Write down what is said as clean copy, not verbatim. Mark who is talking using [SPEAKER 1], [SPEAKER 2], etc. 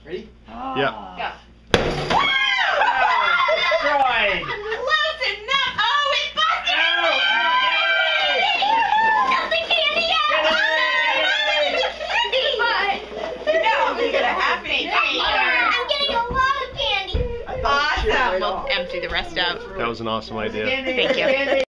[SPEAKER 1] Ready?
[SPEAKER 2] Yeah.
[SPEAKER 3] Go.
[SPEAKER 1] Destroyed.
[SPEAKER 3] Close enough. Oh, it busted. Got the candy out. No, you're gonna have me. I'm getting a lot of candy.
[SPEAKER 1] Awesome.
[SPEAKER 3] We'll empty the rest out.
[SPEAKER 2] That was an awesome idea.
[SPEAKER 3] Thank you.